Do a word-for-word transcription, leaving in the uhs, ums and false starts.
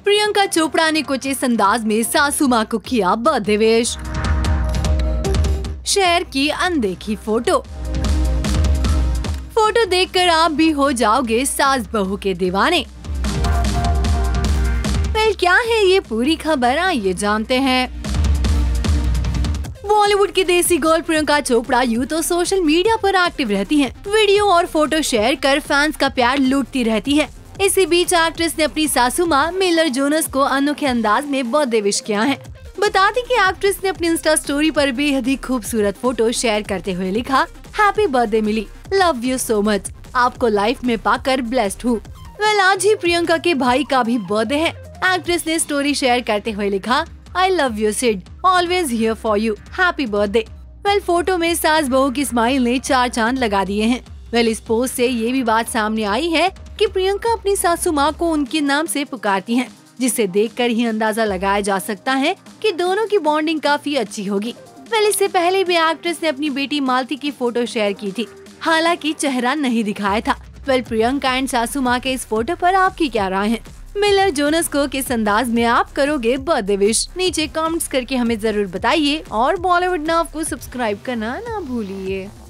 प्रियंका चोपड़ा ने कुछ इस अंदाज में सासू माँ को किया बर्थडे विश। शेयर की अनदेखी फोटो। फोटो देखकर आप भी हो जाओगे सास बहू के दीवाने। वेल, क्या है ये पूरी खबर, आइए जानते हैं। बॉलीवुड की देसी गर्ल प्रियंका चोपड़ा यूं तो सोशल मीडिया पर एक्टिव रहती हैं, वीडियो और फोटो शेयर कर फैंस का प्यार लूटती रहती है। इसी बीच एक्ट्रेस ने अपनी सासू माँ मिलर जोनस को अनोखे अंदाज में बर्थडे विश किया है। बता दें कि एक्ट्रेस ने अपनी इंस्टा स्टोरी पर बेहद ही खूबसूरत फोटो शेयर करते हुए लिखा, happy birthday Mili, love you so much, आपको लाइफ में पाकर ब्लेस्ड हूँ। वेल, आज ही प्रियंका के भाई का भी बर्थडे है। एक्ट्रेस ने स्टोरी शेयर करते हुए लिखा, I love you Sid, always here for you, happy birthday. Well, photo में सास बहू की स्माइल ने चार चांद लगा दिए हैं। वेल, इस पोस्ट से ये भी बात सामने आई है कि प्रियंका अपनी सासू माँ को उनके नाम से पुकारती हैं, जिसे देखकर ही अंदाजा लगाया जा सकता है कि दोनों की बॉन्डिंग काफी अच्छी होगी। वेल, इससे पहले भी एक्ट्रेस ने अपनी बेटी मालती की फोटो शेयर की थी, हालांकि चेहरा नहीं दिखाया था। वेल, प्रियंका एंड सासू माँ के इस फोटो पर आपकी क्या राय है? मिलर जोनस को किस अंदाज में आप करोगे बर्थडे विश? नीचे कमेंट्स करके हमें जरूर बताइए और बॉलीवुड नाव को सब्सक्राइब करना ना भूलिए।